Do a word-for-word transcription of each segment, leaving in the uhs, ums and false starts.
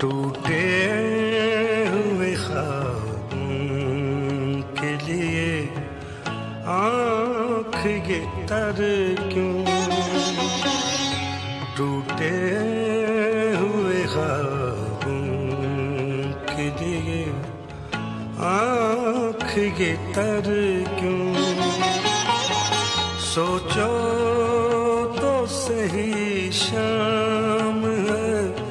टूटे हुए ख्वाबों के लिए आँख ये तर क्यों, टूटे हुए ख्वाबों के लिए आँख ये तर क्यों। सोचो तो सही शाम है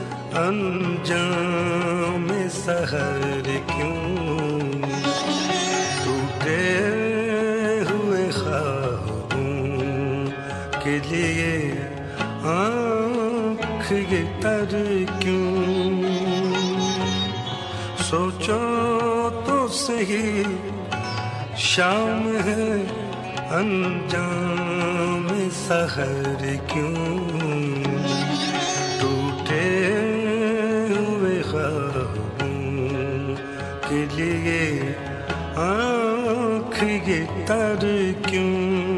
अंजाम सहर क्यों, टूटे हुए ख्वाबों के लिए आँख ये तर क्यों। सोचो तो सही शाम है अंजाम सहर क्यों, टूटे हुए ख्वाबों के लिए आँख ये तर क्यों।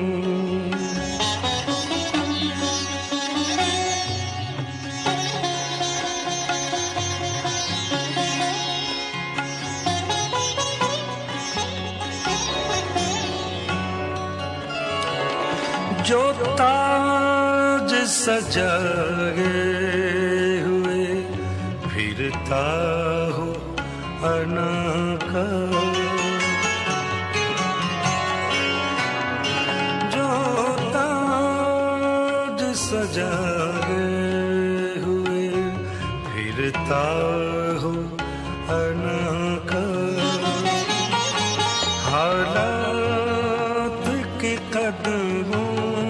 जो ताज सजाए हुए फिरता हो अना का, जो ताज सजाए हुए फिरता हो अना का, हालात के कदमों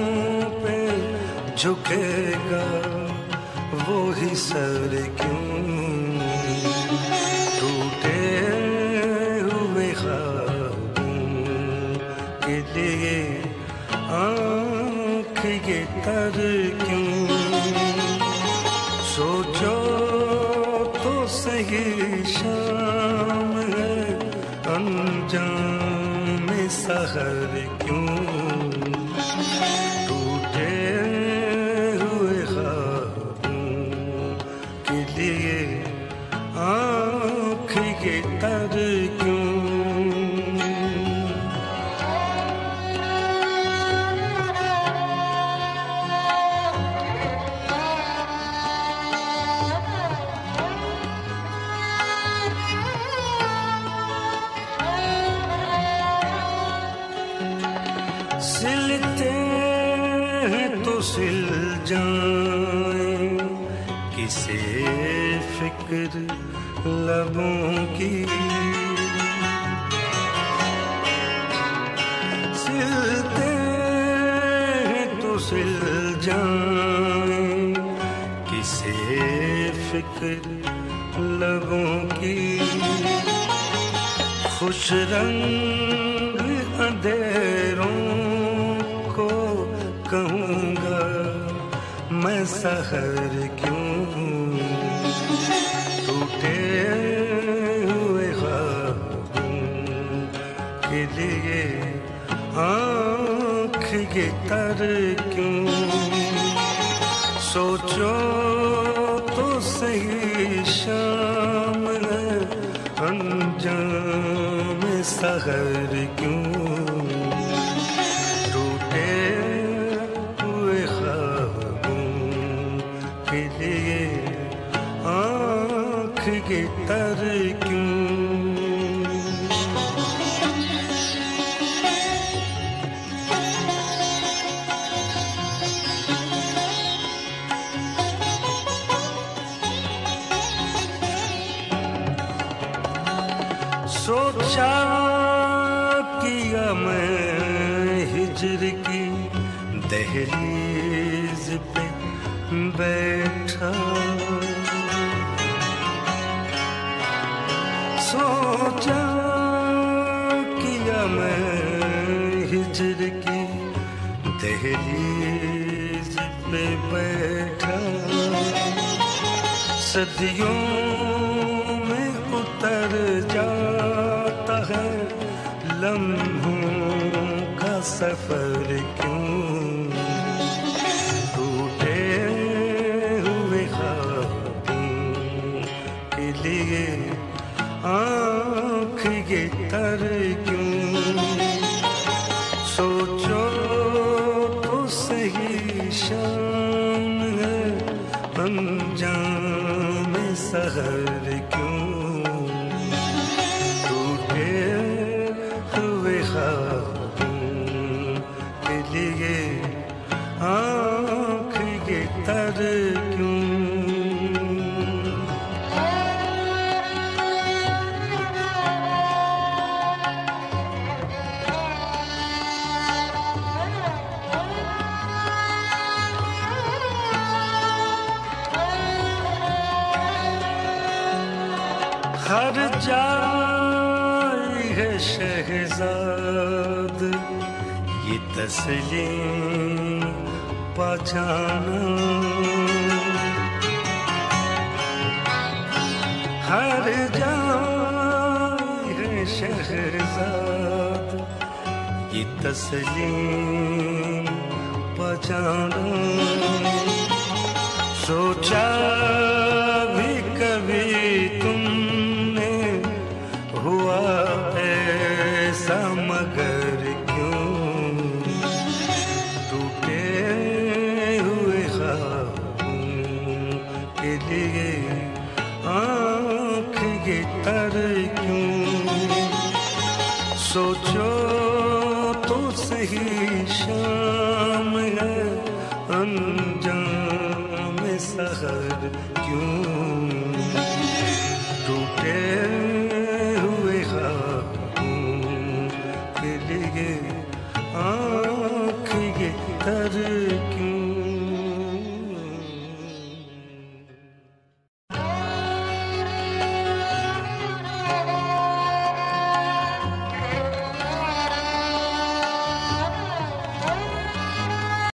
झुकेगा वो ही सर क्यों, टूटे हुए ख्वाबों के लिए आँख ये तर क्यों। सोचो तो सही शाम है अंजाम सहर क्यों, आँख ये तर क्यों। सिलते हैं तो सिल जाएं किसे फिक्र लबों की, सिलते हैं तो सिल जाएं किसे फिक्र लबों की। खुश रंग अंधेरों को कहूँगा मैं सहर क्यों, टूटे हुए ख्वाबों के लिए आँख ये तर क्यों। सोचो तो सही शाम है अंजाम सहर क्यों, टूटे हुए ख्वाबों के लिए आँख ये तर क्यों। सोचा किया मैं हिज्र की दहलीज पे बैठा, सोचा किया मैं हिज्र की दहलीज पे बैठा, सदियों में उतर जाता है लम्हों का सफर क्यों, टूटे हुए ख्वाबों अंजाम सहर क्यों टूटे हुए ख्वाबों के लिए आँख ये तर क्यों। हर जाए है शहजाद ये तस्लीम पहचाना, हर जाए है शहजाद ये तस्लीम पहचाना। सोचा भी कभी तुमने हुआ ऐसा मगर क्यों टूटे हुए ख्वाबों के लिए आँख ये तर क्यों। सोचो तो सही शाम है अंजाम सहर क्यों टूटे हुए ख्वाबों के लिए आँख ये तर